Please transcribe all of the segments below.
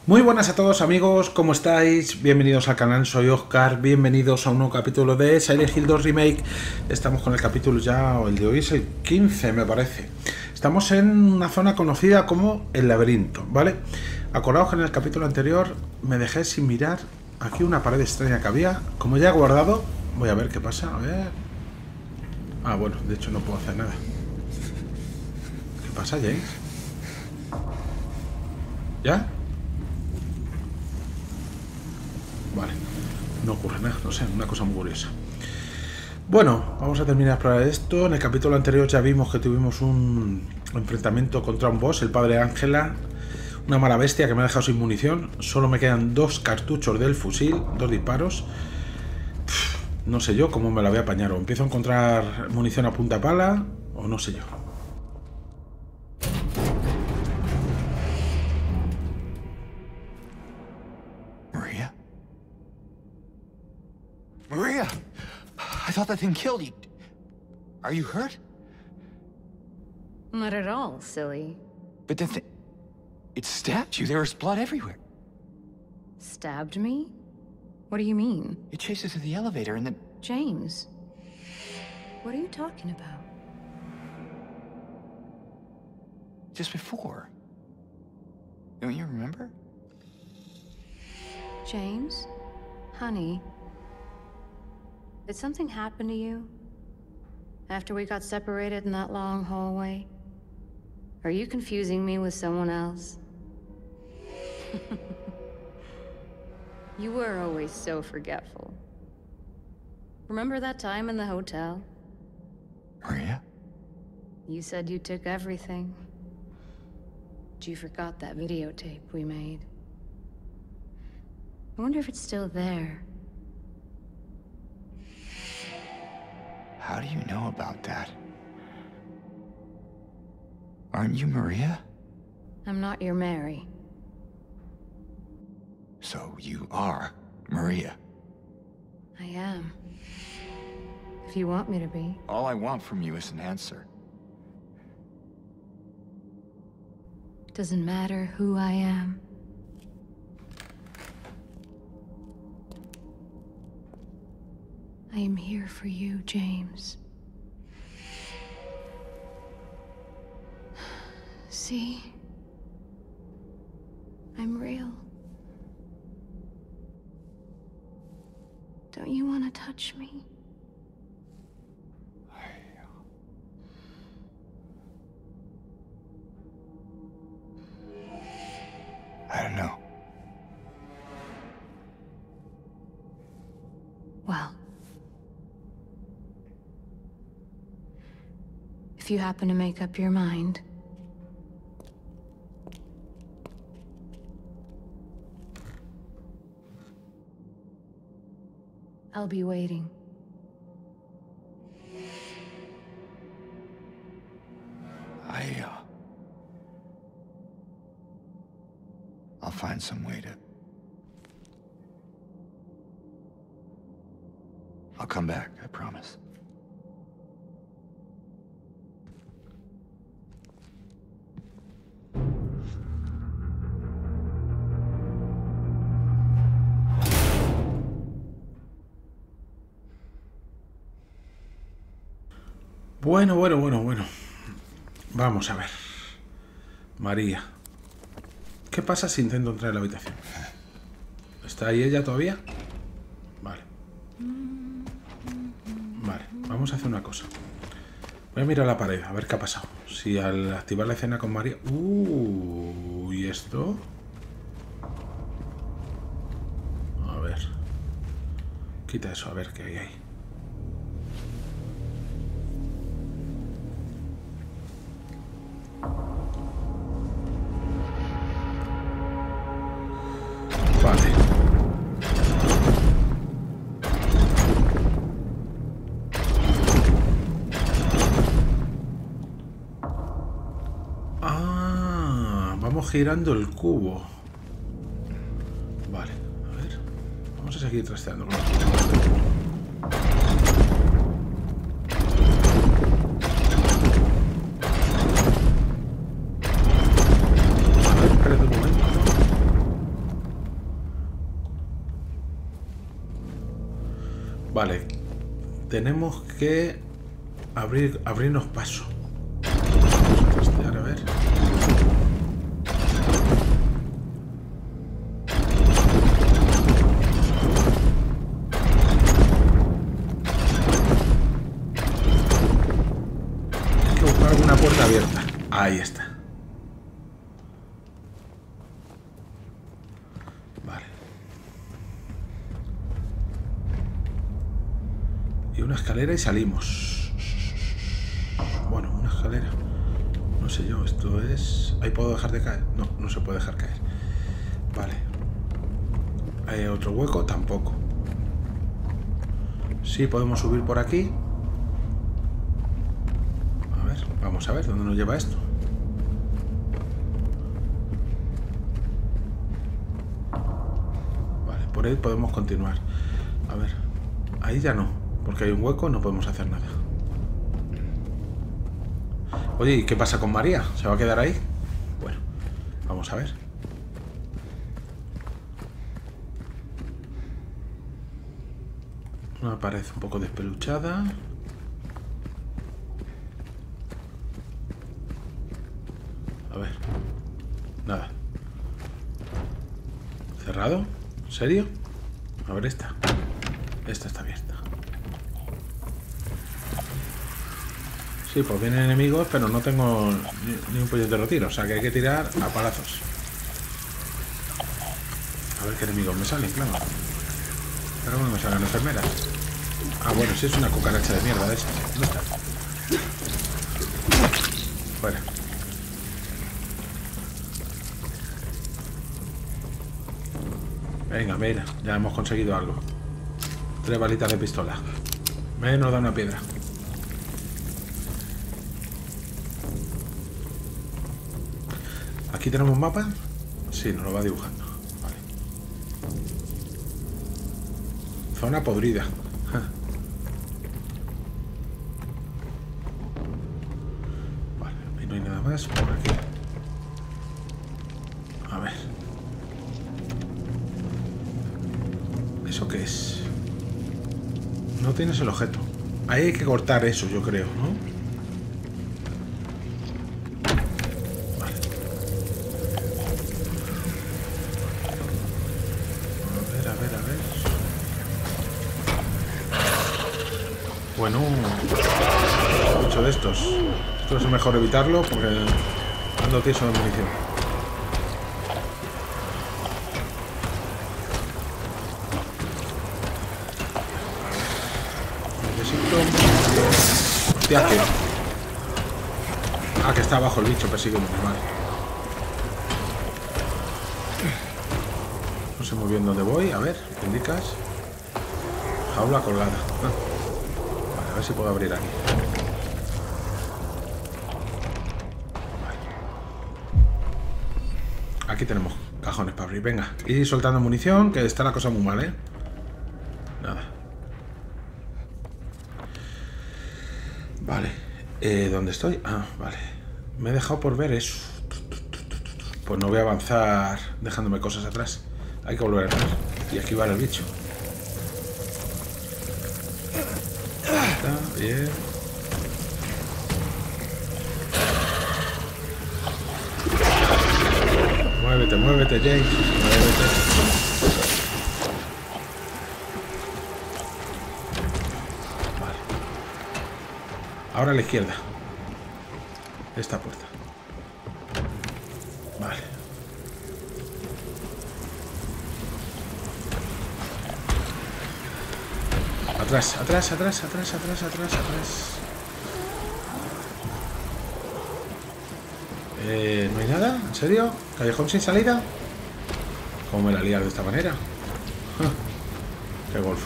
Muy buenas a todos amigos, ¿cómo estáis? Bienvenidos al canal, soy Oscar, bienvenidos a un nuevo capítulo de Silent Hill 2 Remake. Estamos con el capítulo ya, o el de hoy es el 15 me parece. Estamos en una zona conocida como el laberinto, ¿vale? Acordaos que en el capítulo anterior me dejé sin mirar aquí una pared extraña que había. Como ya he guardado, voy a ver qué pasa, a ver... Ah, bueno, de hecho no puedo hacer nada. ¿Qué pasa, James? ¿Ya? Vale, no ocurre nada, no sé, una cosa muy curiosa. Bueno, vamos a terminar de explorar esto. En el capítulo anterior ya vimos que tuvimos un enfrentamiento contra un boss, el padre Ángela, una mala bestia que me ha dejado sin munición. Solo me quedan 2 cartuchos del fusil, 2 disparos. No sé yo cómo me la voy a apañar, o empiezo a encontrar munición a punta pala, o no sé yo. Maria! I thought that thing killed you. Are you hurt? Not at all, silly. But the thing... It stabbed you. There was blood everywhere. Stabbed me? What do you mean? It chased us to the elevator and then... James, what are you talking about? Just before. Don't you remember? James? Honey? Did something happen to you? After we got separated in that long hallway? Are you confusing me with someone else? You were always so forgetful. Remember that time in the hotel? Maria? You said you took everything. But you forgot that videotape we made. I wonder if it's still there. How do you know about that? Aren't you Maria? I'm not your Mary. So you are Maria. I am. If you want me to be. All I want from you is an answer. Doesn't matter who I am. I am here for you, James. See? I'm real. Don't you want to touch me? I don't know. Well. If you happen to make up your mind. I'll be waiting. I'll find some way to... I'll come back, I promise. Bueno. Vamos a ver. María. ¿Qué pasa si intento entrar en la habitación? ¿Está ahí ella todavía? Vale. Vale, vamos a hacer una cosa. Voy a mirar la pared, a ver qué ha pasado. Si al activar la escena con María... ¿Y esto? A ver. Quita eso, a ver qué hay ahí. Vale. Ah, vamos girando el cubo. Vale, a ver. Vamos a seguir trasteando. Vale. Tenemos que abrirnos paso. A ver. Hay que buscar alguna puerta abierta. Ahí está. Vale. Y una escalera y salimos. Bueno, una escalera. No sé yo, esto es... ¿Ahí puedo dejar de caer? No, no se puede dejar caer. Vale. ¿Hay otro hueco? Tampoco. Sí, podemos subir por aquí. A ver, vamos a ver dónde nos lleva esto. Vale, por ahí podemos continuar. A ver, ahí ya no, porque hay un hueco, no podemos hacer nada. Oye, ¿y qué pasa con María? ¿Se va a quedar ahí? Bueno, vamos a ver. Una pared un poco despeluchada. A ver. Nada. ¿Cerrado? ¿En serio? A ver esta. Esta está abierta. Sí, pues vienen enemigos, pero no tengo ni un puñetero tiro. O sea que hay que tirar a palazos. A ver qué enemigos me salen, claro. Pero no me salen enfermeras. Ah, bueno, sí es una cucaracha de mierda de esa. ¿Dónde está? Fuera. Venga, mira, ya hemos conseguido algo. 3 balitas de pistola. Nos da una piedra. ¿Aquí tenemos un mapa? Sí, nos lo va dibujando. Vale. Zona podrida. Vale, y no hay nada más por aquí. A ver. ¿Eso qué es? No tienes el objeto. Ahí hay que cortar eso, yo creo, ¿no? Bueno, mucho de estos. Esto es mejor evitarlo porque ando tieso de munición. Necesito... Hostia, ¿qué? Ah, que está abajo el bicho persiguiéndome, vale. No sé muy bien dónde voy. A ver, ¿qué indicas? Jaula colgada. A ver si puedo abrir aquí. Vale. Aquí tenemos cajones para abrir. Venga, ir soltando munición, que está la cosa muy mal, ¿eh? Nada. Vale. ¿Dónde estoy? Ah, vale. Me he dejado por ver eso. Pues no voy a avanzar dejándome cosas atrás. Hay que volver a entrar. Y aquí va el bicho. Bien. Muévete, muévete, James. Muévete. Vale. Ahora a la izquierda. Esta puerta. Vale. Atrás, atrás, atrás, atrás, atrás, atrás, atrás. ¿No hay nada? ¿En serio? ¿Callejón sin salida? ¿Cómo me la lías de esta manera? ¡Qué golfos!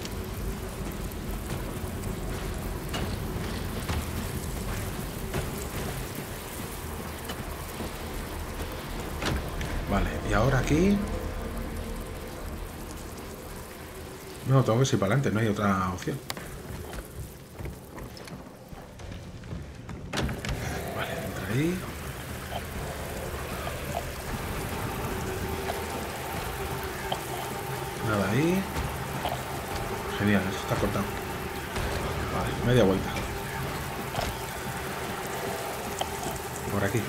Vale, y ahora aquí... No, tengo que ir para adelante, no hay otra opción. Vale, entra ahí. Nada ahí. Genial. Está cortado. Vale, media vuelta. Por aquí.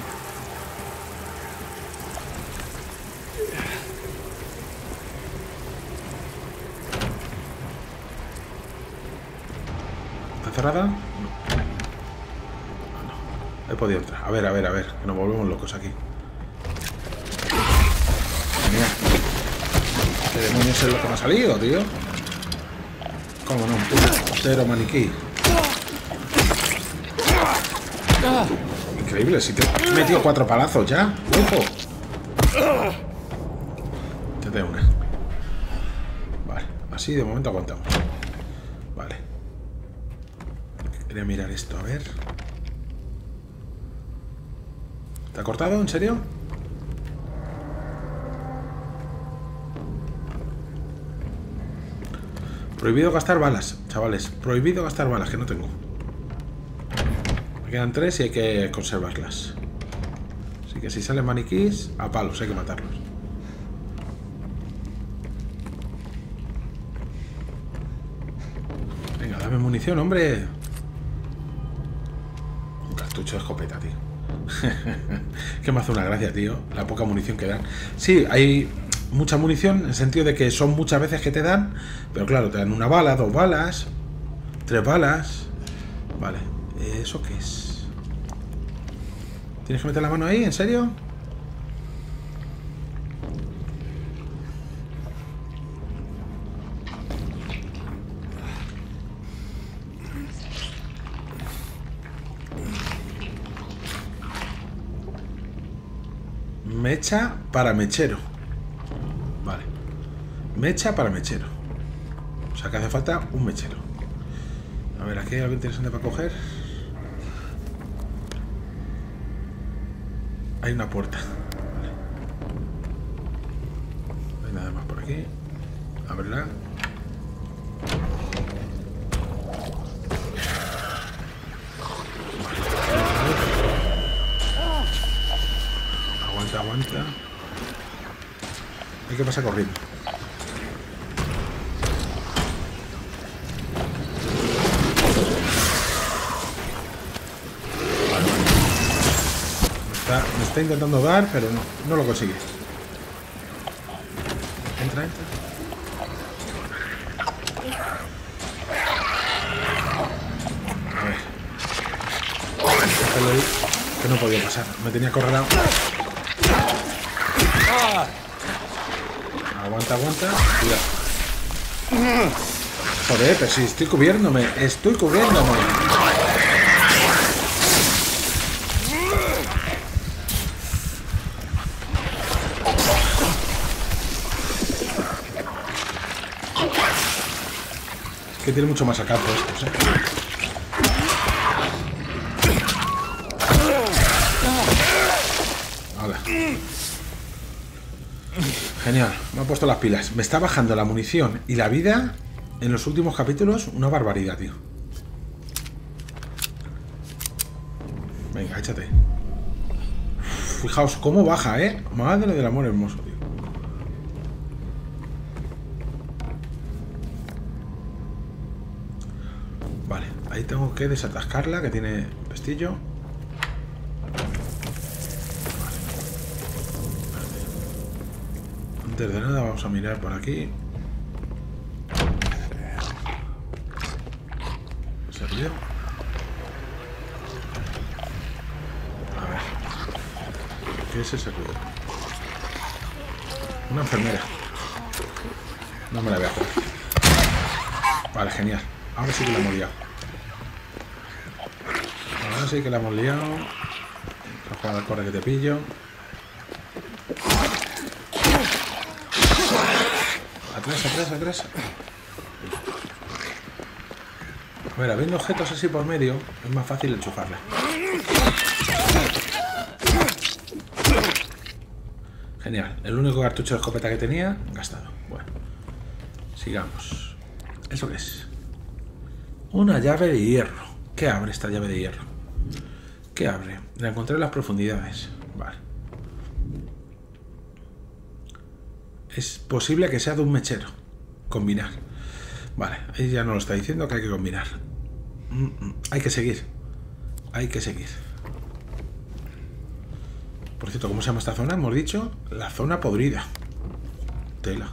¿Está cerrada? No. He podido entrar. A ver, que nos volvemos locos aquí. Genial. ¿Qué demonios es lo que me ha salido, tío? ¿Cómo no? Cero maniquí. Increíble, si te he metido 4 palazos ya, loco. Te tengo una. Vale, así de momento aguantamos. Vale. Quería mirar esto, a ver. ¿Te ha cortado? ¿En serio? Prohibido gastar balas, chavales. Prohibido gastar balas, que no tengo. Me quedan 3 y hay que conservarlas. Así que si salen maniquís, a palos, hay que matarlos. Venga, dame munición, hombre. Un cartucho de escopeta, tío. Que me hace una gracia, tío. La poca munición que dan. Sí, hay mucha munición, en el sentido de que son muchas veces que te dan, pero claro, te dan 1 bala, 2 balas, 3 balas. Vale, ¿eso qué es? ¿Tienes que meter la mano ahí? ¿En serio? Mecha para mechero. Vale. Mecha para mechero. O sea que hace falta un mechero. A ver, aquí hay algo interesante para coger. Hay una puerta. Vale. No hay nada más por aquí. Ábrela. Aguanta. Hay que pasar corriendo. Vale. Me está intentando dar, pero no lo consigue. Entra. A ver. Déjalo ahí, que no podía pasar. Me tenía acorralado. Aguanta. Cuidado. Joder, pero si estoy cubriéndome. Es que tiene mucho más alcance estos, Hola. Genial, me ha puesto las pilas. Me está bajando la munición y la vida en los últimos capítulos. Una barbaridad, tío. Venga, échate. Fijaos cómo baja, Madre del amor hermoso, tío. Vale, ahí tengo que desatascarla, que tiene pestillo. Antes de nada vamos a mirar por aquí. ¿Se ríe? A ver. ¿Qué es ese ruido? Una enfermera. No me la voy a hacer. Vale, genial. Ahora sí que la hemos liado. Otra jugada, corre que te pillo. Atrás. A ver, habiendo objetos así por medio, es más fácil enchufarla. Genial. El único cartucho de escopeta que tenía, gastado. Bueno, sigamos. ¿Eso qué es? Una llave de hierro. ¿Qué abre esta llave de hierro? ¿Qué abre? La encontré en las profundidades. Vale. Es posible que sea de un mechero. Combinar. Vale, ahí ya nos lo está diciendo que hay que combinar. Hay que seguir. Hay que seguir. Por cierto, ¿cómo se llama esta zona? Hemos dicho la zona podrida. Tela.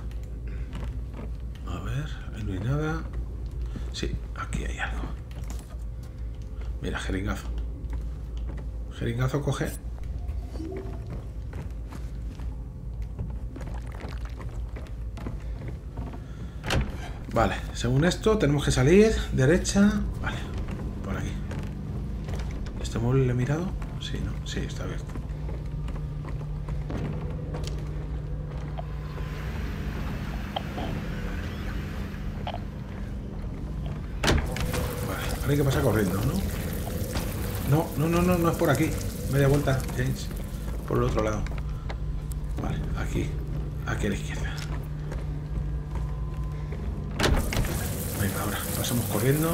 A ver, ahí no hay nada. Sí, aquí hay algo. Mira, jeringazo. Jeringazo coge. Vale, según esto tenemos que salir derecha. Vale, por aquí. ¿Este móvil le he mirado? Sí, ¿no? Sí, está abierto. Vale, ahora hay que pasar corriendo, ¿no? No es por aquí. Media vuelta, James. Por el otro lado. Vale, aquí. Aquí a la izquierda. Venga, ahora pasamos corriendo.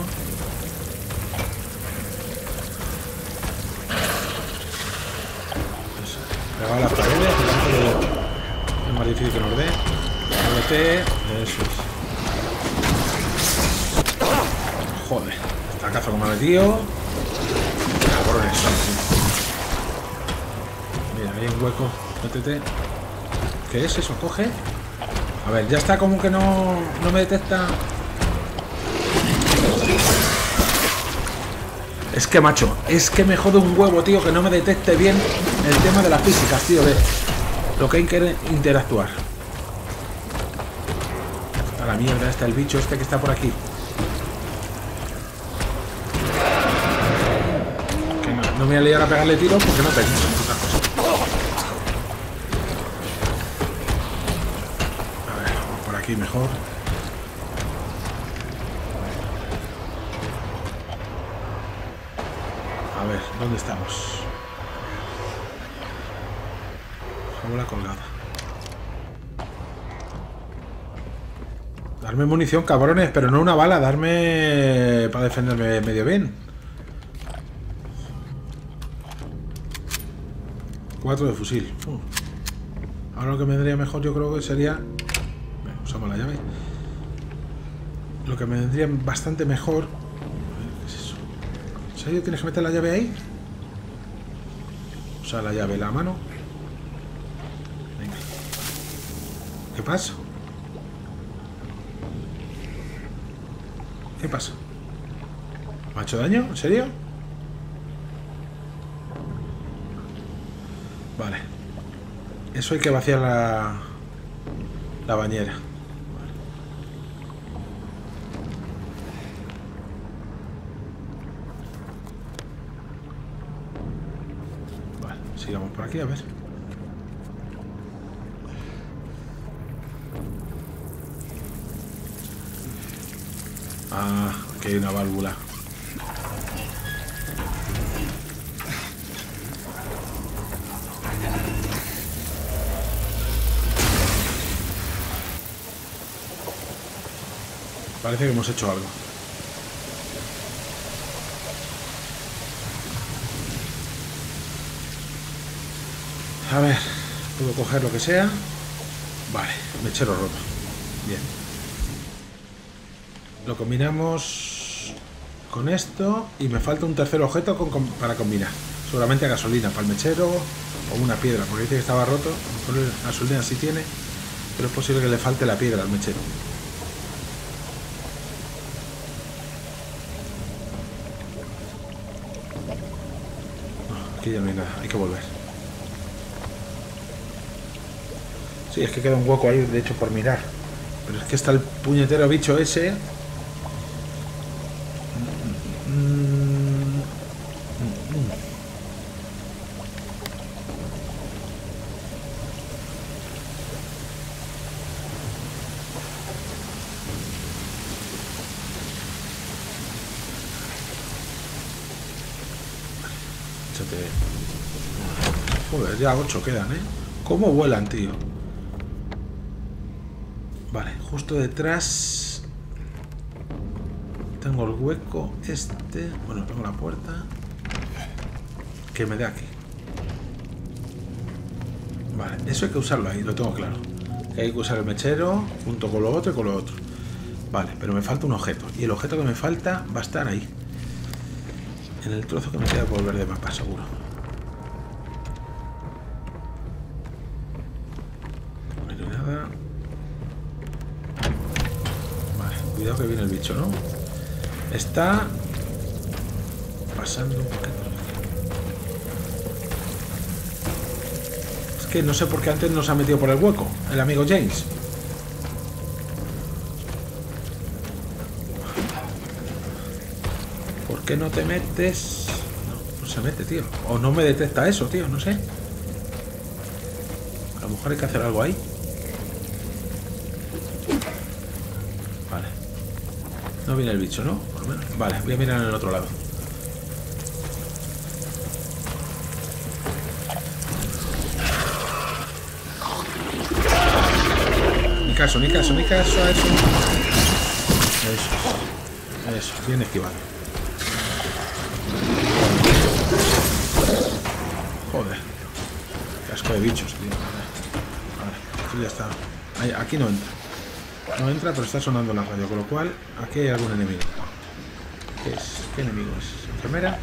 Pegado a las paredes, es más difícil que nos dé. Muévete. Eso es. Joder, esta caza como me ha metido. Cabrones son, tío. Mira, hay un hueco. Métete. ¿Qué es eso? Coge. A ver, ya está como que no me detecta. Es que, macho, es que me jode un huevo, tío, que no me detecte bien el tema de las físicas, tío, de lo que hay que interactuar. A la mierda, está el bicho este que está por aquí. Que no me voy a liar a pegarle tiros porque no tengo otra cosa. A ver, vamos por aquí mejor. A ver, ¿dónde estamos? Jaula colgada. Darme munición, cabrones, pero no una bala. Darme para defenderme medio bien. 4 de fusil. Ahora lo que me vendría mejor yo creo que sería... Bueno, usamos la llave. Lo que me vendría bastante mejor... ¿Qué es eso? ¿En serio tienes que meter la llave ahí? O sea, la llave en la mano. Venga. ¿Qué pasa? ¿Qué pasa? ¿Me ha hecho daño? ¿En serio? Vale. Eso hay que vaciar la bañera. Vale, sigamos por aquí, a ver. Ah, aquí hay una válvula. Parece que hemos hecho algo. A ver, puedo coger lo que sea. Vale, mechero roto. Bien. Lo combinamos con esto y me falta un tercer objeto para combinar. Seguramente gasolina para el mechero o una piedra, porque dice que estaba roto. A lo mejor gasolina sí tiene, pero es posible que le falte la piedra al mechero. Aquí ya no hay nada, hay que volver. Sí, es que queda un hueco ahí, de hecho, por mirar. Pero es que está el puñetero bicho ese. Joder, ya 8 quedan, ¿eh? ¿Cómo vuelan, tío? Vale, justo detrás tengo el hueco este. Bueno, tengo la puerta que me da aquí. Vale, eso hay que usarlo ahí, lo tengo claro. Hay que usar el mechero junto con lo otro y con lo otro. Vale, pero me falta un objeto. Y el objeto que me falta va a estar ahí. En el trozo que me queda por ver de mapa, seguro. No hay nada. Vale, cuidado que viene el bicho, ¿no? Está pasando un poquito. Es que no sé por qué antes nos ha metido por el hueco el amigo James. ¿Por qué no te metes? No se mete, tío. O no me detecta eso, tío, no sé. A lo mejor hay que hacer algo ahí. Vale. No viene el bicho, ¿no? Por lo menos. Vale, voy a mirar en el otro lado. Ni caso, ni caso, ni caso a eso. Eso, bien esquivado. Joder. Qué asco de bichos, tío. Vale, esto ya está. Ahí, aquí no entra. No entra, pero está sonando la radio, con lo cual aquí hay algún enemigo. ¿Qué es? ¿Qué enemigo es? ¿Enfermera?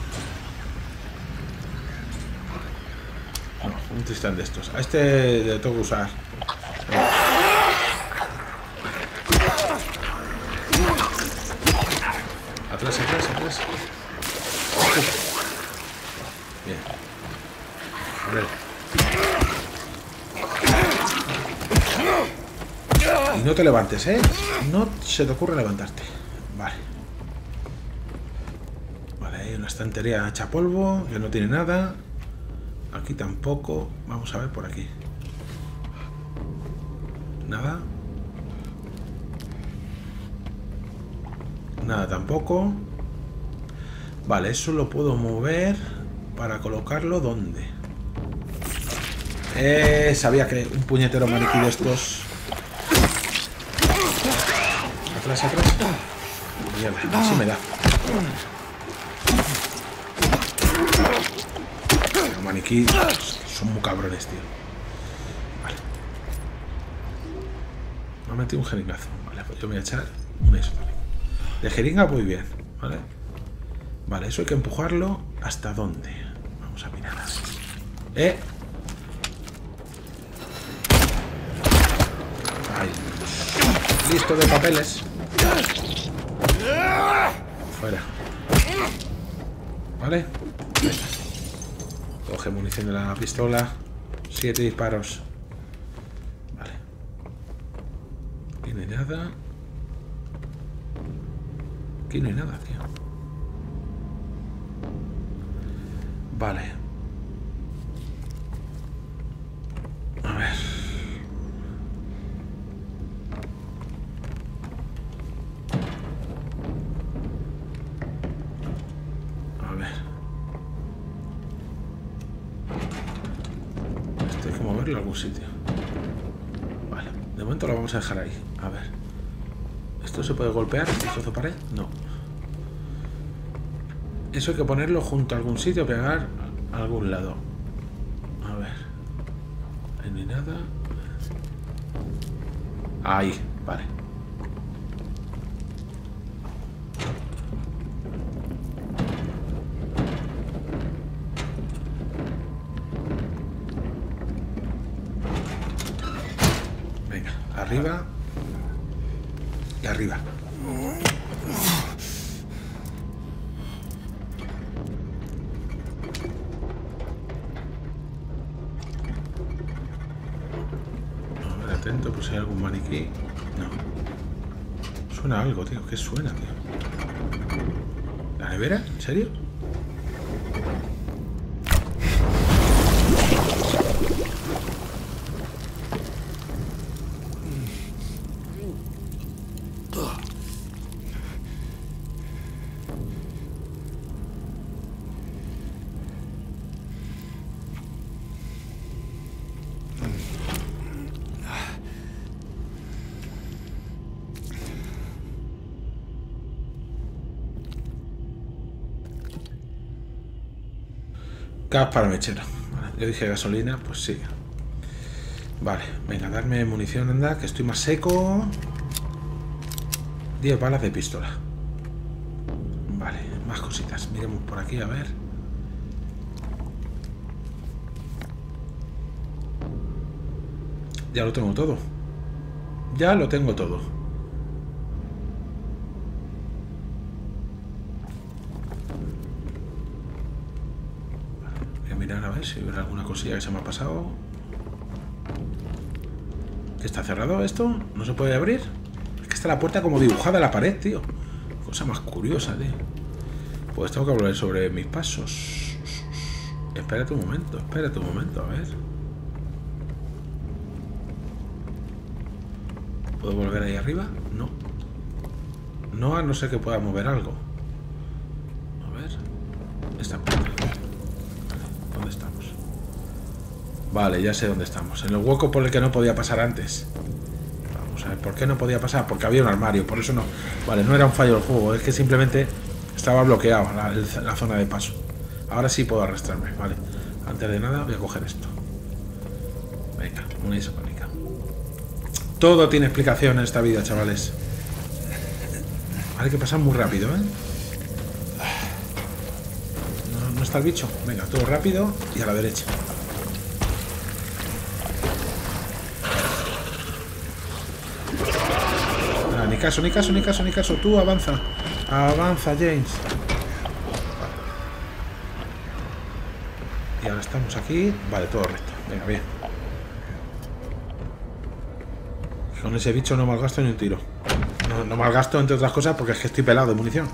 No, un tristán de estos. A este le tengo que usar. Atrás, atrás, atrás. Bien. A ver. Y no te levantes, ¿eh? No se te ocurre levantarte. Vale. Vale, hay una estantería hecha polvo, que no tiene nada. Aquí tampoco. Vamos a ver por aquí. Nada. Nada tampoco. Vale, eso lo puedo mover para colocarlo ¿dónde? Sabía que un puñetero maniquí de estos. Atrás, atrás. Mierda, así me da. Los maniquí son muy cabrones, tío. Vale. Me ha metido un jeringazo. Vale, pues yo me voy a echar un eso también. De jeringa voy bien, ¿vale? Vale, eso hay que empujarlo. ¿Hasta dónde? Vamos a mirar a ver. Ahí. Listo de papeles. Fuera. ¿Vale? Venga. Coge munición de la pistola. 7 disparos. Vale. Aquí no hay nada. Aquí no hay nada, tío. Vale. A ver. A ver. Esto hay que moverlo a algún sitio. Vale. De momento lo vamos a dejar ahí. A ver. ¿Esto se puede golpear? ¿Este trozo de pared? No. Eso hay que ponerlo junto a algún sitio, pegar a algún lado. A ver. Ahí no hay nada. Ahí, vale. Venga, arriba. Y arriba. Atento, pues hay algún maniquí. No. Suena algo, tío. ¿Qué suena, tío? ¿La nevera? ¿En serio? Gas para mechero. Vale, yo dije gasolina, pues sí. Vale, venga, darme munición, anda, que estoy más seco. 10 balas de pistola. Vale, más cositas. Miremos por aquí, a ver. Ya lo tengo todo. Ya lo tengo todo. Voy a mirar a ver si hubiera alguna cosilla que se me ha pasado. ¿Está cerrado esto? ¿No se puede abrir? Es que está la puerta como dibujada en la pared, tío. Cosa más curiosa, tío. Pues tengo que hablar sobre mis pasos. Espérate un momento, a ver. ¿Puedo volver ahí arriba? No. No, a no ser que pueda mover algo. A ver. Esta puerta. ¿Dónde estamos? Vale, ya sé dónde estamos. En el hueco por el que no podía pasar antes. Vamos a ver, ¿por qué no podía pasar? Porque había un armario, por eso no. Vale, no era un fallo del juego, es que simplemente estaba bloqueado la zona de paso. Ahora sí puedo arrastrarme, vale. Antes de nada voy a coger esto. Venga, una isopánica. Todo tiene explicación en esta vida, chavales. Hay que pasar muy rápido, ¿eh? No está el bicho. Venga, todo rápido y a la derecha. Ah, ni caso, ni caso, ni caso, ni caso. Tú avanza. Avanza, James. Y ahora estamos aquí. Vale, todo recto. Venga, bien. Con ese bicho no malgasto ni un tiro. No malgasto, entre otras cosas, porque es que estoy pelado de munición.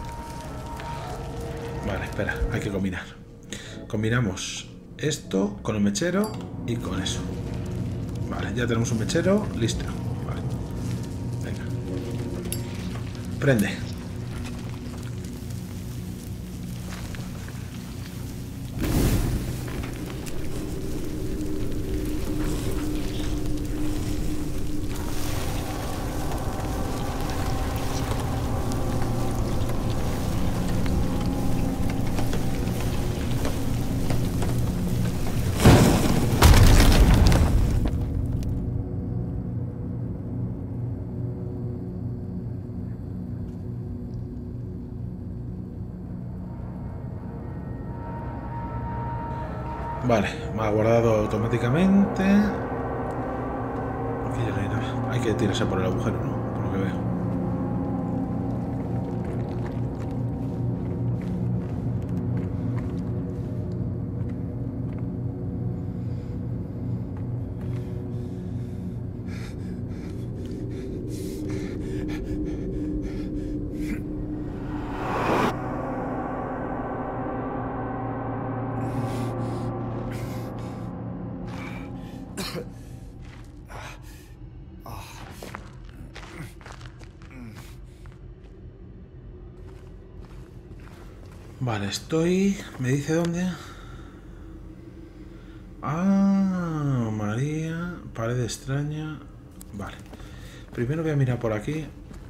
Vale, espera, hay que combinar. Combinamos esto con el mechero y con eso. Vale, ya tenemos un mechero, listo. Vale. Venga. Prende. Vale, me ha guardado automáticamente. Aquí ya no hay nada. Hay que tirarse por el agujero, ¿no? Por lo que veo. Vale, estoy... ¿Me dice dónde? Ah, María, pared extraña. Vale. Primero voy a mirar por aquí.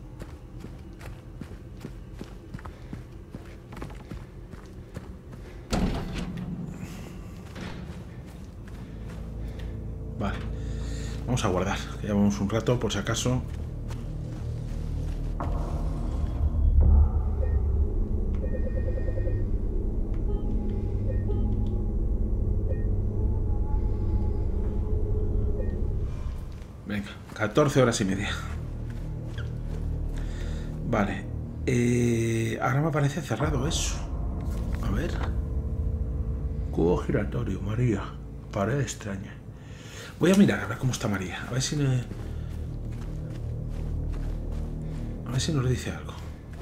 Vale. Vamos a guardar, que llevamos un rato por si acaso. Venga, 14 horas y media. Vale. Ahora me parece cerrado eso. A ver. Cubo giratorio, María. Pared extraña. Voy a mirar a ver cómo está María. A ver si me... A ver si nos dice algo.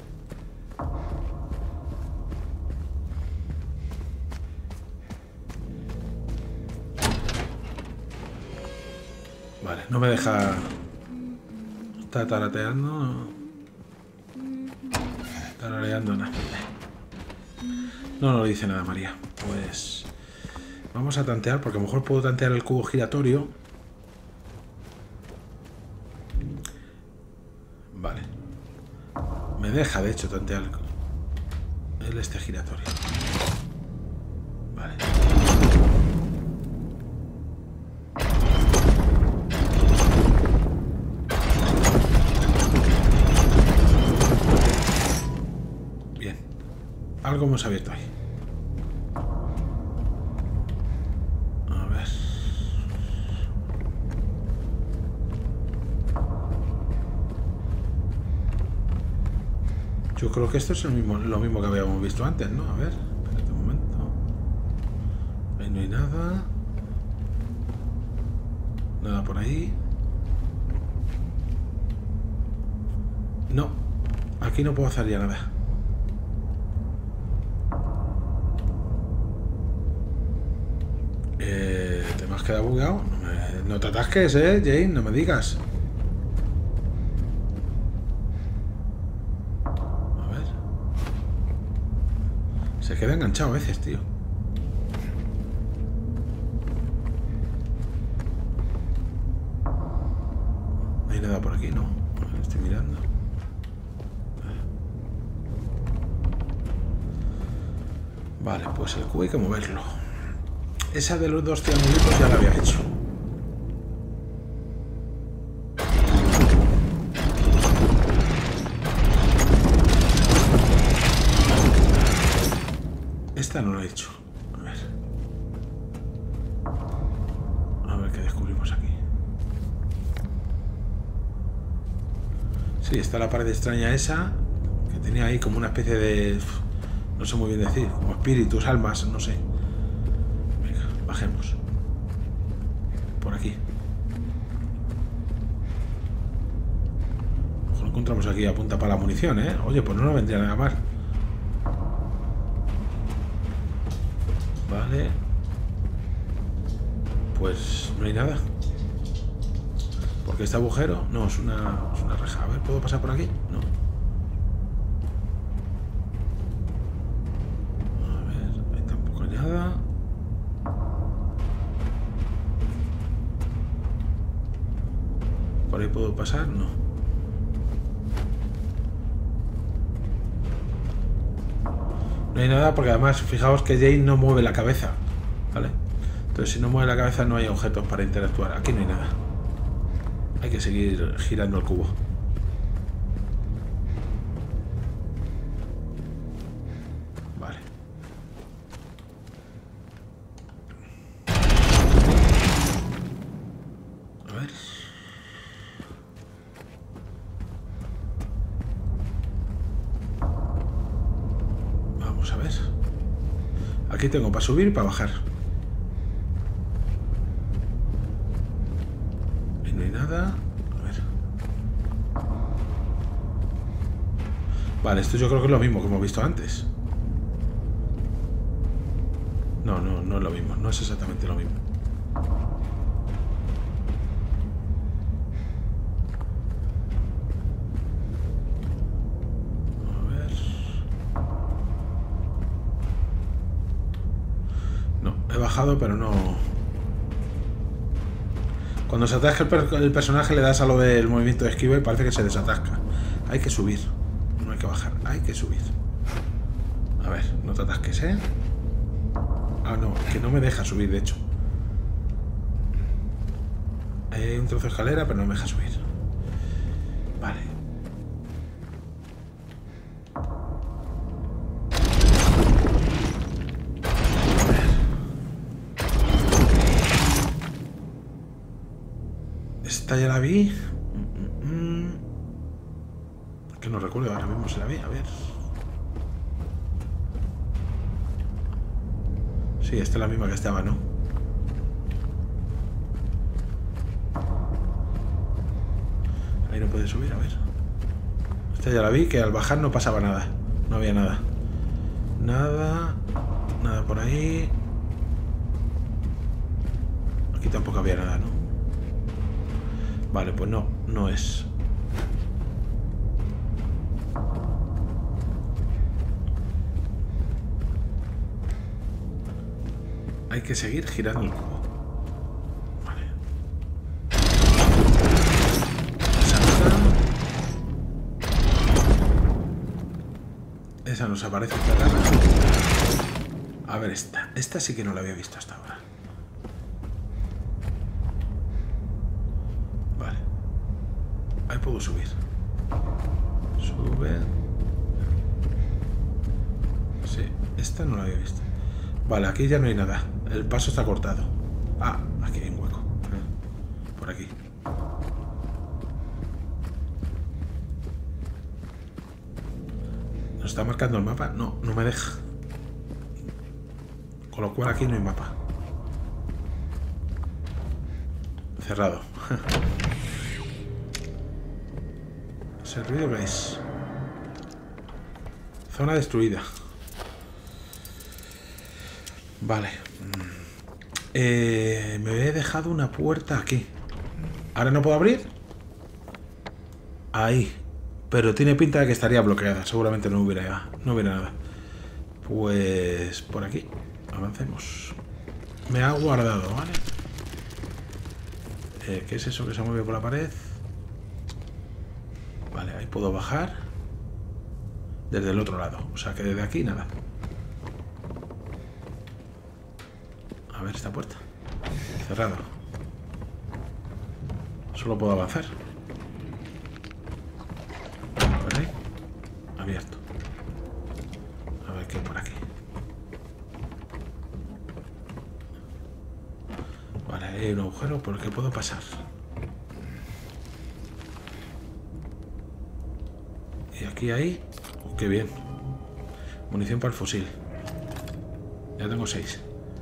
Vale, no me deja... Está tarateando. Tarareando nada. No nos dice nada, María. Pues... Vamos a tantear, porque a lo mejor puedo tantear el cubo giratorio. Vale. Me deja, de hecho, tantear el este giratorio. Vale. Algo hemos abierto ahí. A ver. Yo creo que esto es lo mismo que habíamos visto antes, ¿no? A ver, espérate un momento. Ahí no hay nada. Nada por ahí. No, aquí no puedo hacer ya nada. ¿Te me has quedado bugueado? No te atasques, Jane, no me digas. A ver. Se queda enganchado a veces, tío. No hay nada por aquí, ¿no? Estoy mirando. Vale, pues el cubo hay que moverlo. Esa de los 2 triangulitos ya la había hecho. Esta no la he hecho. A ver qué descubrimos aquí. Sí, está la pared extraña esa, que tenía ahí como una especie de... no sé muy bien decir, como espíritus, almas, no sé. Venga, bajemos. Por aquí. A lo mejor encontramos aquí a punta para la munición, ¿eh? Oye, pues no nos vendría nada mal. Vale. Pues no hay nada. ¿Por qué este agujero? No, es una reja. A ver, ¿puedo pasar por aquí? No. A ver, ahí tampoco hay nada. ¿Por ahí puedo pasar? No. No hay nada porque además, fijaos que Jane no mueve la cabeza. ¿Vale? Entonces, si no mueve la cabeza no hay objetos para interactuar. Aquí no hay nada. Hay que seguir girando el cubo. Vale. A ver. Vamos a ver. Aquí tengo para subir y para bajar. No hay nada. A ver. Vale, esto yo creo que es lo mismo que hemos visto antes. No, no es lo mismo. No es exactamente lo mismo. A ver. No, he bajado, pero no... Cuando se atasca el personaje le das a lo del movimiento de esquiva y parece que se desatasca. Hay que subir. No hay que bajar. Hay que subir. A ver, no te atasques, ¿eh? Ah, no, que no me deja subir, de hecho. Hay un trozo de escalera, pero no me deja subir. Vale. Esta ya la vi. Que no recuerdo ahora mismo si la vi. A ver. Sí, esta es la misma que estaba, ¿no? Ahí no puede subir, a ver. Esta ya la vi, que al bajar no pasaba nada. No había nada. Nada. Nada por ahí. Aquí tampoco había nada, ¿no? Vale, pues no, no es. Hay que seguir girando el cubo. Vale. Esa nos aparece cerrada. A ver, esta. Esta sí que no la había visto hasta ahora. Vale. Ahí puedo subir. Sube. Sí. Esta no la había visto. Vale, aquí ya no hay nada. El paso está cortado. Ah, aquí hay un hueco. Por aquí. ¿Nos está marcando el mapa? No, no me deja. Con lo cual aquí no hay mapa. Cerrado. ¿Ese ruido qué es? Zona destruida. Vale. Me he dejado una puerta aquí. ¿Ahora no puedo abrir? Ahí. Pero tiene pinta de que estaría bloqueada. Seguramente no hubiera nada. Pues por aquí. Avancemos. Me ha guardado, ¿vale? ¿Qué es eso que se mueve por la pared? Vale, ahí puedo bajar. Desde el otro lado. O sea que desde aquí nada. A ver esta puerta. Cerrado. Solo puedo avanzar. Por ahí. Abierto. A ver qué hay por aquí. Vale, hay un agujero por el que puedo pasar. Y aquí hay... qué bien. Munición para el fusil. Ya tengo 6.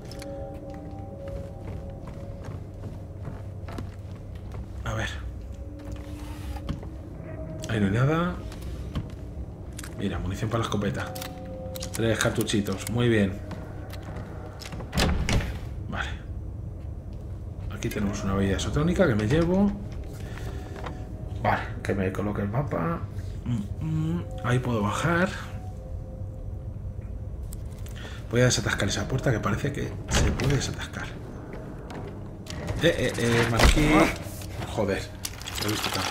A ver. Ahí no hay nada. Mira, munición para la escopeta. 3 cartuchitos. Muy bien. Vale. Aquí tenemos una bebida isotónica que me llevo. Vale, que me coloque el mapa. Ahí puedo bajar. Voy a desatascar esa puerta que parece que se puede desatascar. Maniquí. Joder, lo he visto tarde.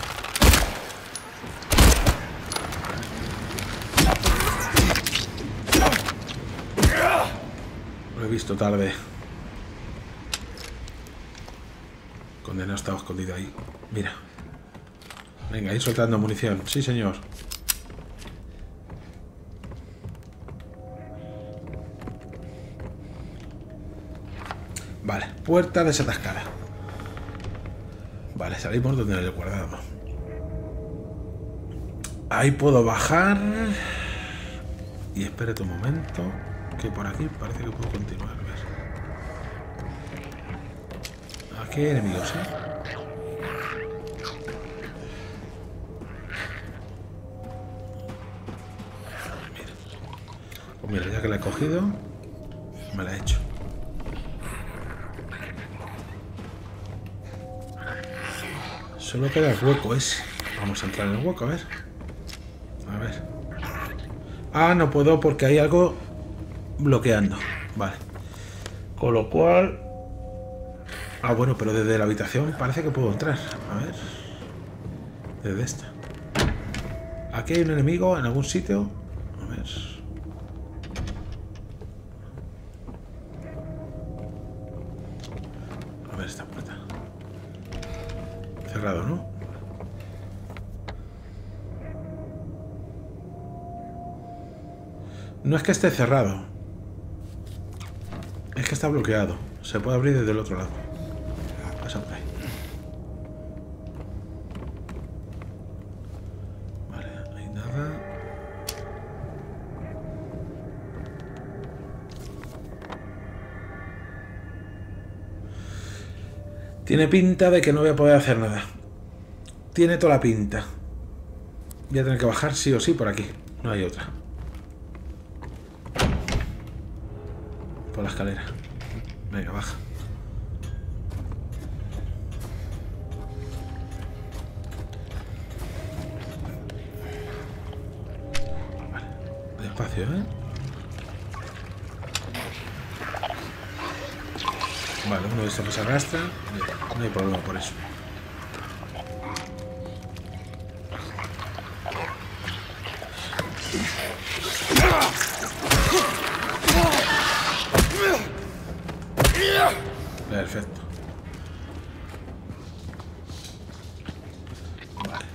Lo he visto tarde. Condenado, estaba escondido ahí. Mira. Venga, ir soltando munición. Sí, señor. Vale, puerta desatascada. Vale, salimos donde lo he guardado. Ahí puedo bajar. Y espérate un momento. Que por aquí parece que puedo continuar. A ver. Aquí hay enemigos, ¿eh? Pues mira, ya que la he cogido, me la he hecho. Solo queda el hueco ese. Vamos a entrar en el hueco, a ver. A ver. Ah, no puedo porque hay algo bloqueando. Vale. Con lo cual... Ah, bueno, pero desde la habitación parece que puedo entrar. A ver. Desde esta. Aquí hay un enemigo en algún sitio. A ver. A ver esta puerta. Cerrado, ¿no? No es que esté cerrado. Es que está bloqueado. Se puede abrir desde el otro lado. Pasa por ahí. Vale, no hay nada. Tiene pinta de que no voy a poder hacer nada. Tiene toda la pinta. Voy a tener que bajar sí o sí por aquí. No hay otra. Por la escalera. Venga, baja. Vale. Despacio, ¿eh? Vale, uno de estos se arrastra. No hay problema por eso. Perfecto. Vale.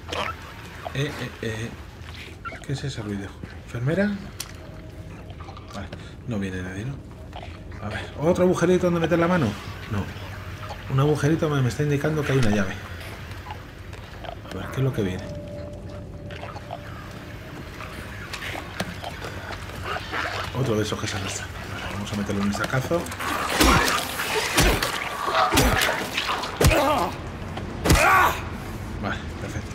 ¿Qué es ese ruido? ¿Enfermera? Vale. No viene nadie, ¿no? A ver, ¿otro agujerito donde meter la mano? No. Un agujerito me está indicando que hay una llave. A ver, ¿qué es lo que viene? Otro de esos que se arrastra. Vale, vamos a meterle un sacazo. Vale, perfecto.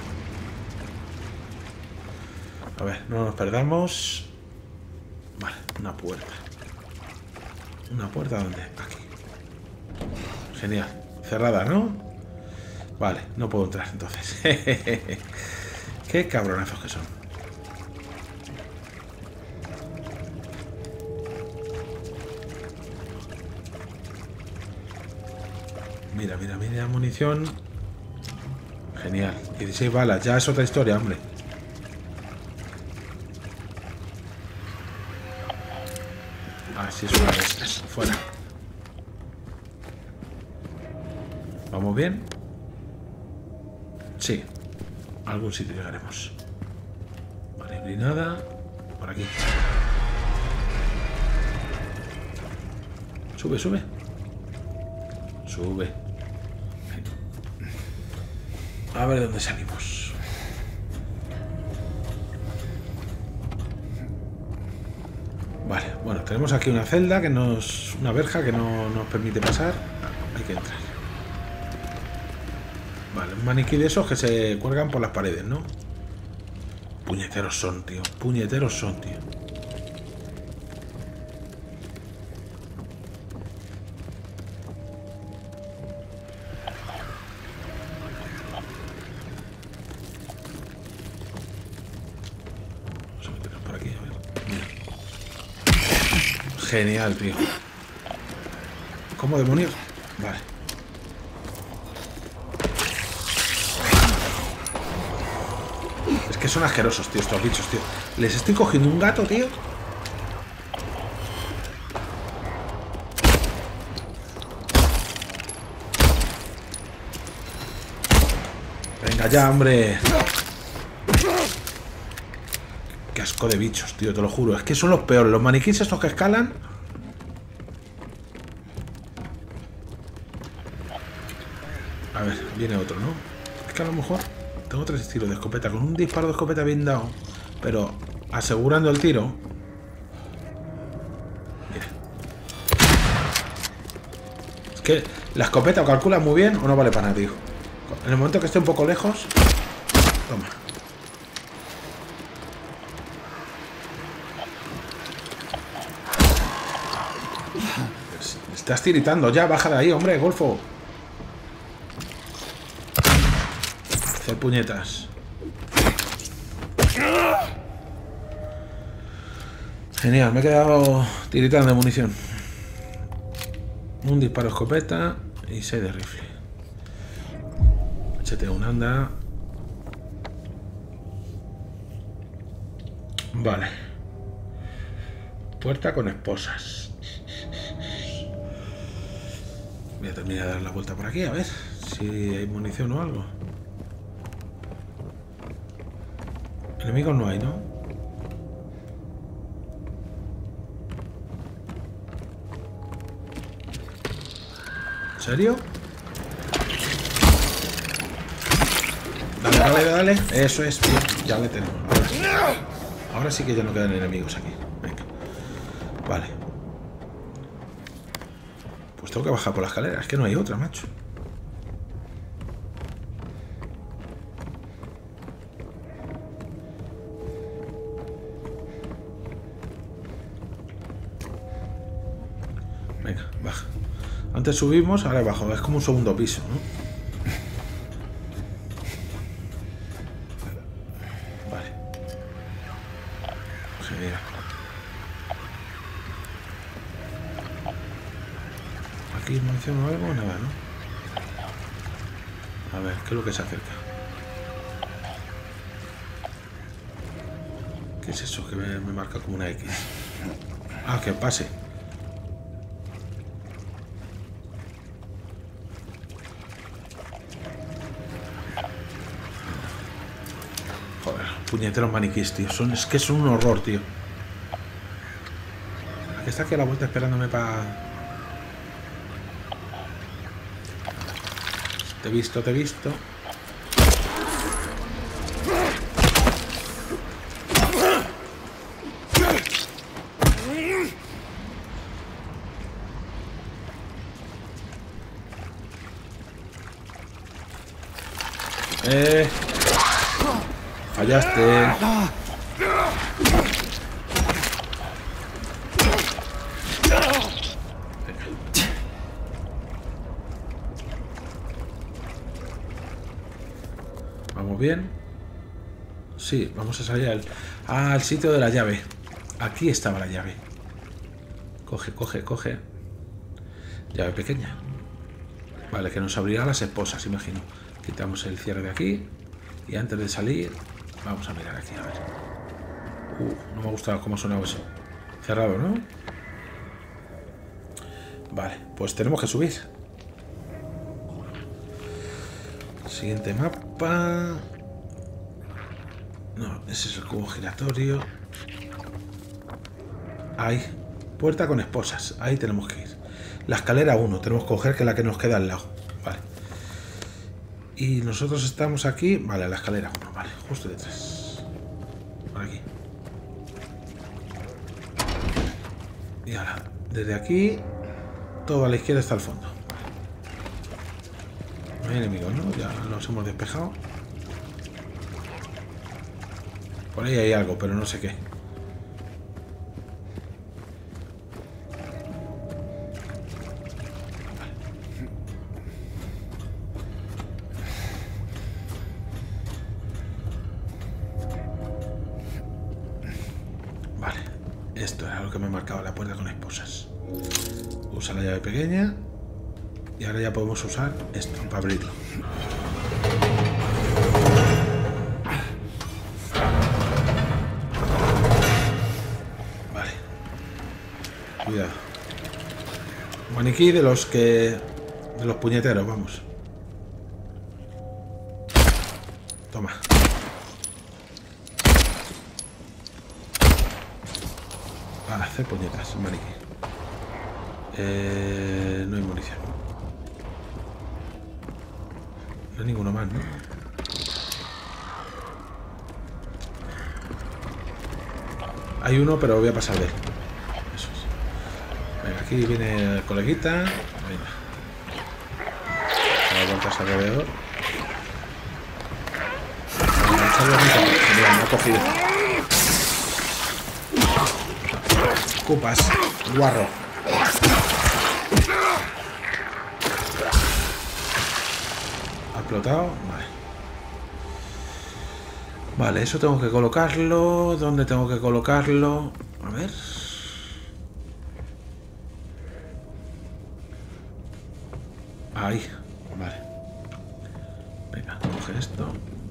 A ver, no nos perdamos. Vale, una puerta. ¿Una puerta dónde? Aquí. Genial. Cerrada, ¿no? Vale, no puedo entrar entonces. Qué cabronazos que son. Mira, mira, mira, munición. Genial. 16 balas, ya es otra historia, hombre. Así es una de estas. Fuera. ¿Vamos bien? Sí. A algún sitio llegaremos. Vale, no hay nada. Por aquí. Sube, sube. Sube. A ver de dónde salimos. Vale, bueno, tenemos aquí una celda que nos... una verja que no nos permite pasar. Hay que entrar. Vale, un maniquí de esos que se cuelgan por las paredes, ¿no? Puñeteros son, tío. Puñeteros son, tío. Vamos a meternos por aquí, a ver. Mira. Genial, tío. ¿Cómo demonios? Vale. Es que son asquerosos, tío, estos bichos, tío. Les estoy cogiendo un gato, tío. Venga ya, hombre. Qué asco de bichos, tío, te lo juro. Es que son los peores. Los maniquíes estos que escalan. A ver, viene otro, ¿no? Es que a lo mejor tengo 3 tiros de escopeta. Con un disparo de escopeta bien dado, pero asegurando el tiro. Mira. Es que la escopeta o calcula muy bien o no vale para nada, tío. En el momento que esté un poco lejos. Toma. Estás tiritando ya, baja de ahí, hombre, golfo. Hacer puñetas. Genial, me he quedado tiritando de munición. Un disparo escopeta y 6 de rifle. Échate un anda. Vale. Puerta con esposas. Voy a terminar de dar la vuelta por aquí, a ver si hay munición o algo. Enemigos no hay, ¿no? ¿En serio? Dale, dale, dale. Eso es, tío. Ya le tenemos. Ahora sí que ya no quedan enemigos aquí. Venga. Vale. Pues tengo que bajar por la escalera. Es que no hay otra, macho. Venga, baja. Antes subimos, ahora bajo. Es como un segundo piso, ¿no? Vale. Genial. ¿Aquí munición o algo? Nada, ¿no? A ver, ¿qué es lo que se acerca? ¿Qué es eso que me marca como una X? Ah, que pase. Joder, puñeteros maniquíes, tío. Es que son un horror, tío. Que está aquí a la vuelta esperándome para... Te he visto, te he visto. Fallaste. ¿Vamos bien? Sí, vamos a salir al sitio de la llave. Aquí estaba la llave. Coge, coge, coge. Llave pequeña. Vale, que nos abrirá las esposas, imagino. Quitamos el cierre de aquí. Y antes de salir, vamos a mirar aquí, a ver. No me ha gustado cómo sonaba eso. Cerrado, ¿no? Vale, pues tenemos que subir. Siguiente mapa. No, ese es el cubo giratorio. Ahí. Puerta con esposas. Ahí tenemos que ir. La escalera 1. Tenemos que coger, que es la que nos queda al lado. Vale. Y nosotros estamos aquí. Vale, la escalera 1. Vale, justo detrás. Por aquí. Y ahora, desde aquí, todo a la izquierda está al fondo. No hay enemigos, ¿no? Ya los hemos despejado. Por ahí hay algo, pero no sé qué. Vale. Esto era lo que me marcaba la puerta con esposas. Usa la llave pequeña. Y ahora ya podemos usar esto para abrirlo. Vale. Cuidado. Maniquí de los que... de los puñeteros, vamos. Toma. Para hacer puñetas, maniquí. No hay munición. No hay ninguno más, ¿no? Hay uno, pero voy a pasar de él. Eso es. Venga, aquí viene el coleguita. Venga. A dar vueltas alrededor. Mira, me ha cogido. Cupas, guarro. ¿Ha explotado? Vale. Vale, eso tengo que colocarlo. ¿Dónde tengo que colocarlo? A ver. Ahí. Vale. Venga, coge esto.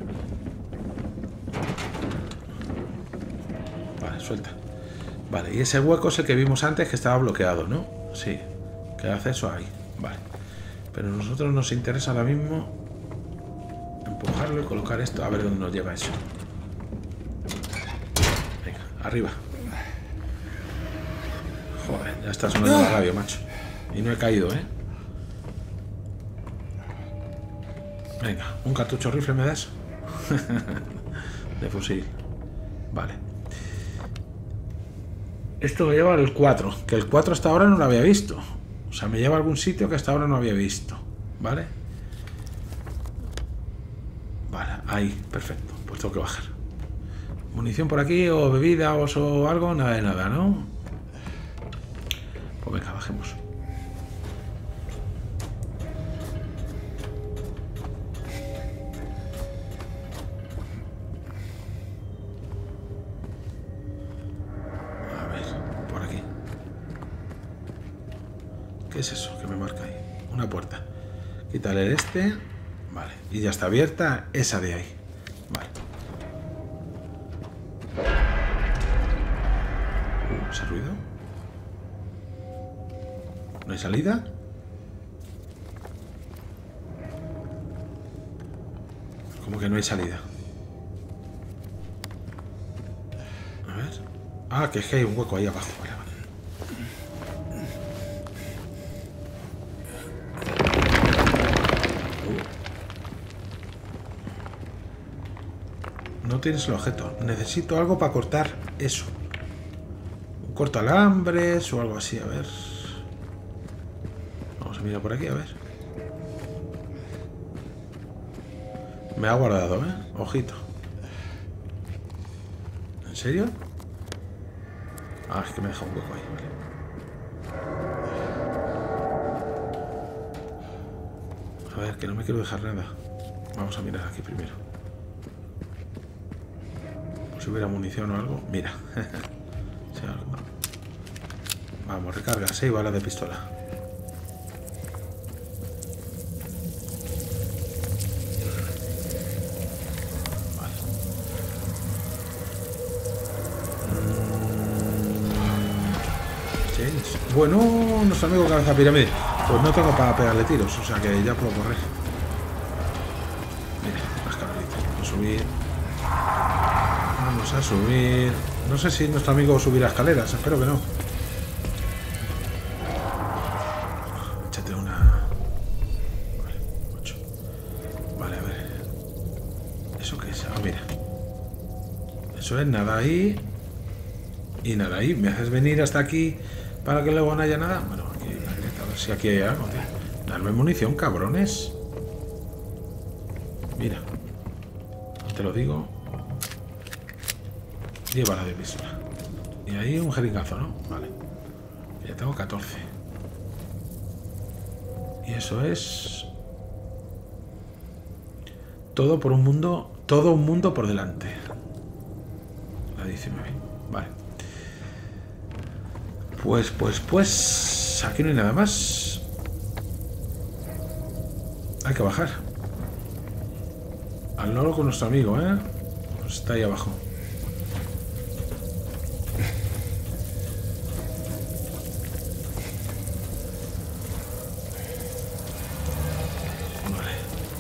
Vale, suelta. Vale, y ese hueco es el que vimos antes que estaba bloqueado, ¿no? Sí. Que hace eso ahí. Vale. Pero a nosotros nos interesa ahora mismo empujarlo y colocar esto. A ver dónde nos lleva eso. Venga, arriba. Joder, ya está sonando la radio, macho. Y no he caído, ¿eh? Venga, un cartucho rifle me das. De fusil. Vale. Esto me lleva al 4. Que el 4 hasta ahora no lo había visto. O sea, me lleva a algún sitio que hasta ahora no había visto. ¿Vale? Vale, ahí, perfecto. Pues tengo que bajar. ¿Munición por aquí o bebida o algo? Nada de nada, ¿no? Pues venga, bajemos. A ver, por aquí. ¿Qué es eso que me marca ahí? Una puerta. Quítale este. Vale. Y ya está abierta esa de ahí. Vale. ¿Ese ruido? ¿No hay salida? ¿Cómo que no hay salida? A ver. Ah, que es que hay un hueco ahí abajo. Vale, vale. tienes el objeto. Necesito algo para cortar eso. Un cortalambres o algo así, a ver. Vamos a mirar por aquí, a ver. Me ha guardado, ¿eh? Ojito. ¿En serio? Ah, es que me deja un hueco ahí, vale. A ver, que no me quiero dejar nada. Vamos a mirar aquí primero. Por si hubiera munición o algo. Mira. Sí, algo. Vamos, recarga 6 balas de pistola. Vale. James. Bueno, nuestro amigo cabeza pirámide. Pues no tengo para pegarle tiros, o sea que ya puedo correr. Mira, las carreritas. Vamos a subir. Vamos a subir. No sé si nuestro amigo subirá escaleras, espero que no. Échate una. Vale, 8. Vale, a ver. ¿Eso qué es? Ah, mira. Eso es nada ahí. Y nada ahí. ¿Me haces venir hasta aquí para que luego no haya nada? Bueno, aquí la grieta, a ver si aquí hay algo, tío. Darme munición, cabrones. Mira. Te lo digo. 10 balas de pistola. Y ahí un jeringazo, ¿no? Vale. Ya tengo 14. Y eso es... todo por un mundo... todo un mundo por delante. La 19. Vale. Pues... aquí no hay nada más. Hay que bajar. Al loro con nuestro amigo, ¿eh? Pues está ahí abajo. Vale.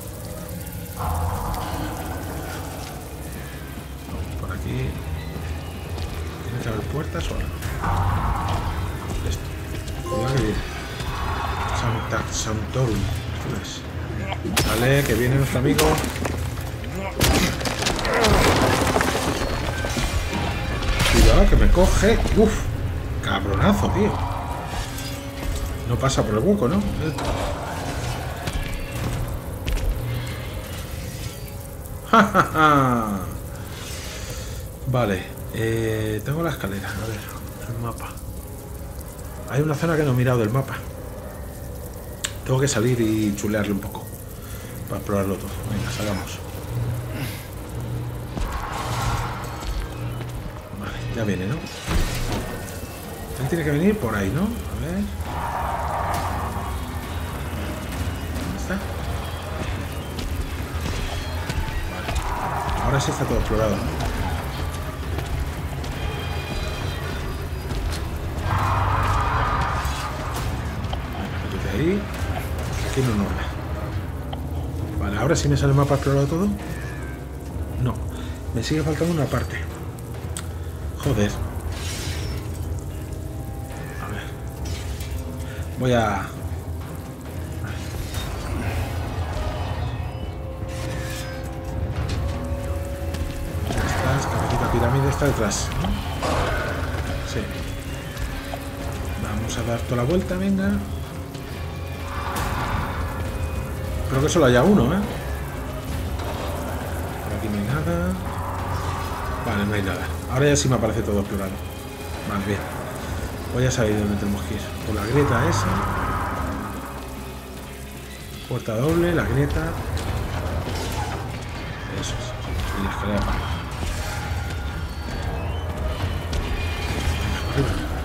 Vamos por aquí. ¿Tiene que haber puertas o algo? Esto. Cuidado que viene. Santorum. Esto es. Vale, que viene nuestro amigo. Cuidado que me coge. Uf, cabronazo, tío. No pasa por el hueco, ¿no? Vale, tengo la escalera. A ver, el mapa. Hay una zona que no he mirado del mapa. Tengo que salir y chulearle un poco para explorarlo todo. Venga, salgamos. Vale, ya viene, ¿no? Él tiene que venir por ahí, ¿no? A ver. ¿Dónde está? Vale. Ahora sí está todo explorado, ¿no? Venga, ahí. Aquí no nos da. Vale, ahora sí me sale el mapa explorado todo. No, me sigue faltando una parte. Joder. A ver. Voy a... Cabecita pirámide está detrás, ¿no? Sí. Vamos a dar toda la vuelta, venga. Creo que solo haya uno, ¿eh? Por aquí no hay nada. Vale, no hay nada. Ahora ya sí me aparece todo explorado. Vale, bien. Voy a saber dónde tenemos que ir. Por la grieta esa. Puerta doble, la grieta. Eso es. Y la escalera para abajo. Venga, arriba.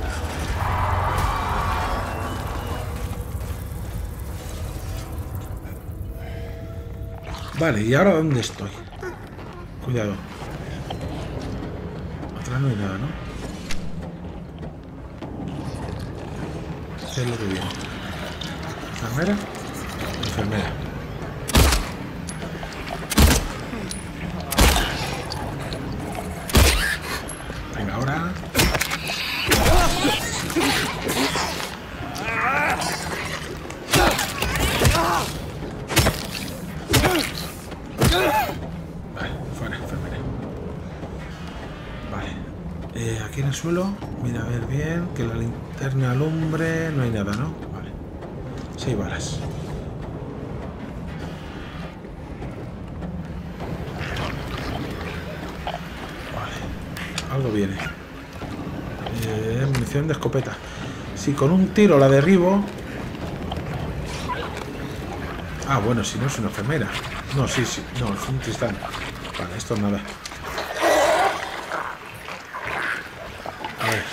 Vale, ¿y ahora dónde estoy? Cuidado. Atrás no hay nada, ¿no? ¿Qué es lo que viene? ¿Enfermera? Enfermera. Venga, ahora... Vale, fuera, enfermera. aquí en el suelo. Mira, a ver bien, que la linterna alumbre. No hay nada, ¿no? Vale. 6 balas. Vale. Algo viene. Munición de escopeta. Si con un tiro la derribo... Ah, bueno, si no es una enfermera. No, sí. No, es un tristán. Vale, esto es nada. A ver.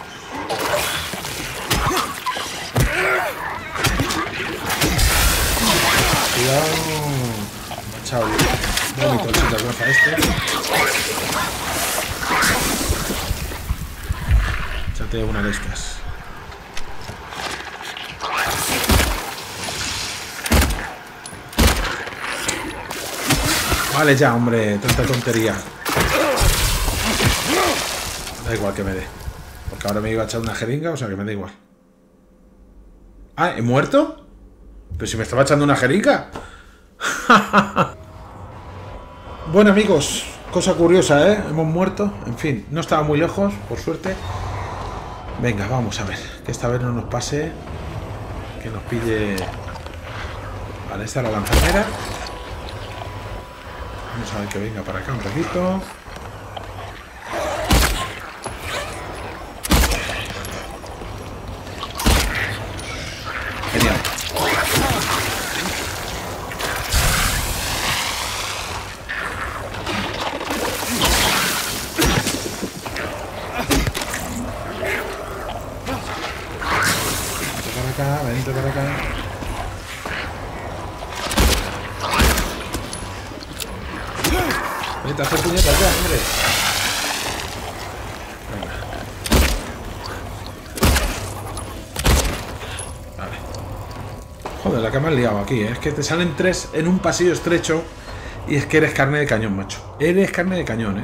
Cuidado. Chao. Bonito el sinvergüenza este. Échate una de estas. Vale ya, hombre, tanta tontería. Da igual que me dé. Porque ahora me iba a echar una jeringa, o sea que me da igual. Ah, ¿he muerto? Pero si me estaba echando una jeringa. Bueno, amigos, cosa curiosa, ¿eh? Hemos muerto. En fin, no estaba muy lejos, por suerte. Venga, vamos a ver. Que esta vez no nos pase. Que nos pille... Vale, esta era la enfermera. Vamos a ver que venga para acá un poquito. Genial. Vente para acá, vente para acá. Vete a hacer puñetas ya, hombre. Venga. Vale. Joder, la que me has liado aquí, ¿eh? Es que te salen 3 en un pasillo estrecho. Y es que eres carne de cañón, macho. Eres carne de cañón, ¿eh?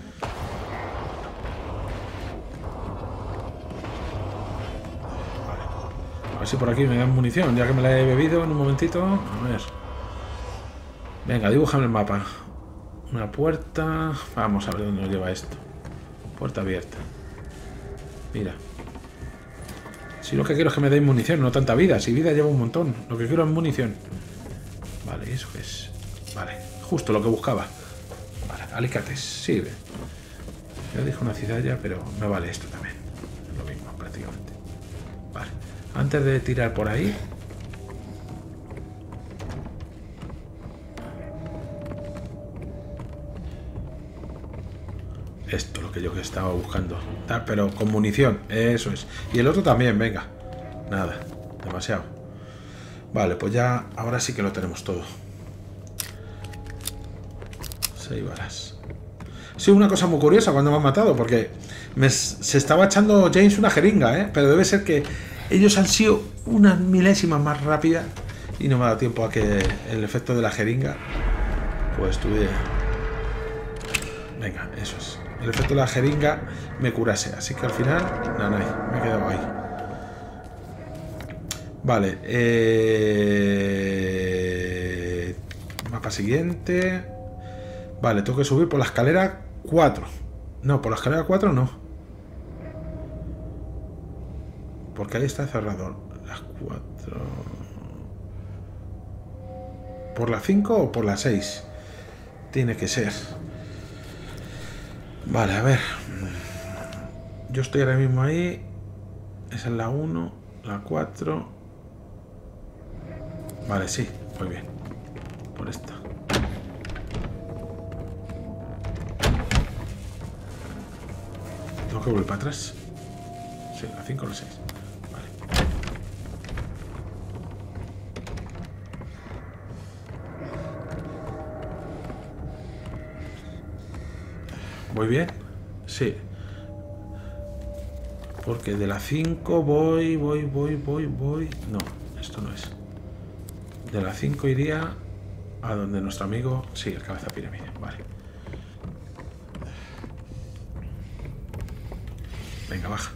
Vale. A ver si por aquí me dan munición, ya que me la he bebido en un momentito. A ver. Venga, dibújame el mapa. Una puerta... Vamos a ver dónde nos lleva esto. Puerta abierta. Mira. Si lo que quiero es que me deis munición, no tanta vida. Si vida lleva un montón. Lo que quiero es munición. Vale, ¿eso qué es? Vale, justo lo que buscaba. Vale, alicates, sirve. Ya dije una cizalla, pero me vale esto también. Es lo mismo, prácticamente. Vale, antes de tirar por ahí... Esto, lo que yo estaba buscando. Pero con munición, eso es. Y el otro también, venga. Nada, demasiado. Vale, pues ya, ahora sí que lo tenemos todo. 6 balas. Sí, una cosa muy curiosa cuando me han matado, porque se estaba echando James una jeringa, ¿eh? Pero debe ser que ellos han sido unas milésimas más rápidas y no me ha dado tiempo a que el efecto de la jeringa pues tuviera... Venga, eso es. El efecto de la jeringa me curase. Así que al final, nada, me he quedado ahí. Vale. Mapa siguiente. Vale, tengo que subir por la escalera 4. No, por la escalera 4 no. Porque ahí está cerrado. Las 4. ¿Por la 5 o por la 6? Tiene que ser. Vale, a ver. Yo estoy ahora mismo ahí. Esa es la 1, la 4. Vale, sí, muy bien. Por esta. Tengo que volver para atrás. Sí, la 5 o la 6. Vale. ¿Voy bien? Sí. Porque de la 5 voy. No, esto no es. De la 5 iría a donde nuestro amigo... Sí, el cabeza pirámide, vale. Venga, baja.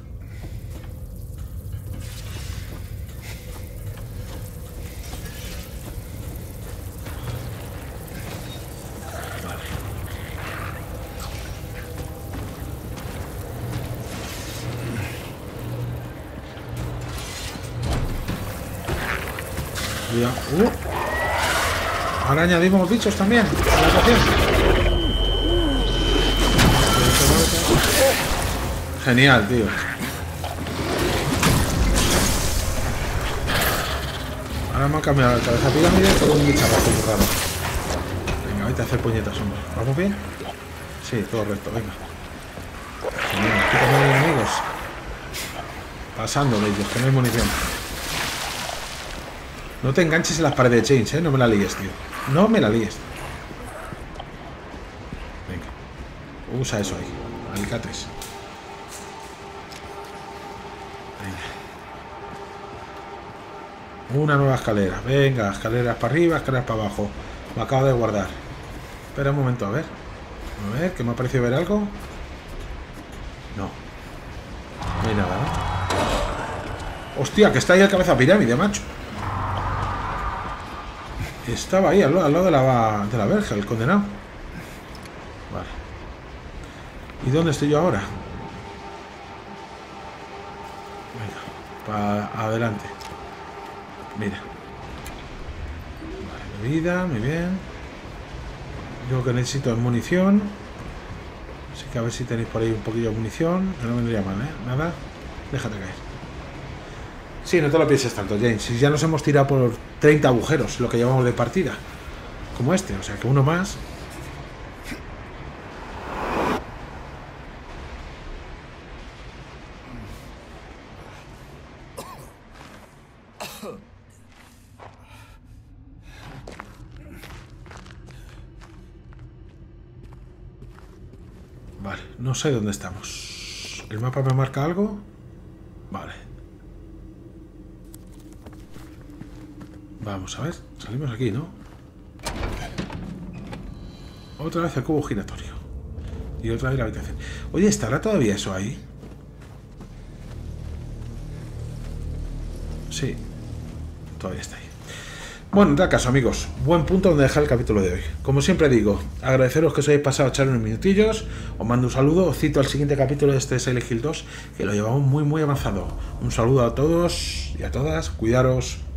Vale. Cuidado. Ahora añadimos bichos también a la ecuación. Genial, tío. Ahora me han cambiado la cabeza pirámide por un bicharrazo muy raro. Venga, vete a hacer puñetas, hombre. ¿Vamos bien? Sí, todo recto, venga. Genial, aquí también hay enemigos. Pasando de ellos, que no hay munición. No te enganches en las paredes de James, no me la líes, tío. No me la líes. Venga. Usa eso ahí. Alicates. Venga. Una nueva escalera. Venga, escaleras para arriba, escaleras para abajo. Me acabo de guardar. Espera un momento, a ver. A ver, que me ha parecido ver algo. No. No hay nada, ¿no? Hostia, que está ahí el cabeza pirámide, macho. Estaba ahí, al lado de la verja, el condenado. Vale. ¿Y dónde estoy yo ahora? Venga, para adelante. Mira. Vale, bebida, muy bien. Yo lo que necesito es munición. Así que a ver si tenéis por ahí un poquillo de munición. Que no vendría mal, ¿eh? Nada. Déjate caer. Sí, no te lo pienses tanto, James. Si ya nos hemos tirado por 30 agujeros, lo que llevamos de partida. Como este, o sea que uno más. Vale, no sé dónde estamos. ¿El mapa me marca algo? Vale. Vamos a ver, salimos aquí, ¿no? Otra vez el cubo giratorio. Y otra vez la habitación. Oye, ¿estará todavía eso ahí? Sí, todavía está ahí. Bueno, en tal caso, amigos, buen punto donde dejar el capítulo de hoy. Como siempre digo, agradeceros que os hayáis pasado a echar unos minutillos. Os mando un saludo, os cito al siguiente capítulo de este Silent Hill 2, que lo llevamos muy avanzado. Un saludo a todos y a todas, cuidaros.